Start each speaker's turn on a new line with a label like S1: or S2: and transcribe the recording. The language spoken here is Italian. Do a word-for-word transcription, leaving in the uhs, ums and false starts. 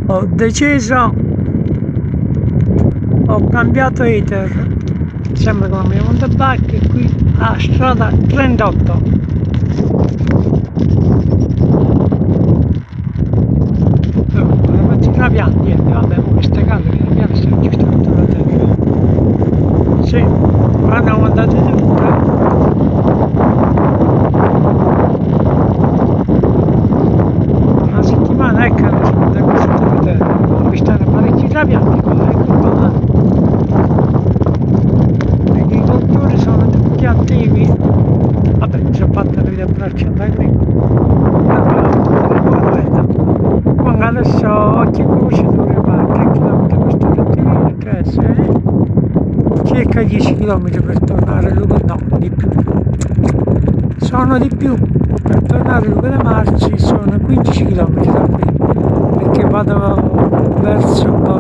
S1: Ho deciso, ho cambiato iter, sempre con la mia Montebacchi, qui a strada trentotto. Oh, la pianta, niente, vabbè, queste case, la pianta sta giusto tutta la terra. Sì, hanno montato tutte. Una settimana ecco hanno montato questa terra. Qui stanno parecchi trapianti qua, ecco qua. Gli agricoltori sono tutti attivi. Vabbè, mi sono fatto le vite braccia da qui. Comunque adesso occhi croce dovrei fare tre chilometri questo rettilineo, tre, sei, circa dieci chilometri per tornare a Luca, no, di più. Sono di più, per tornare a Luca dei Marci sono quindici chilometri da qui, perché vado verso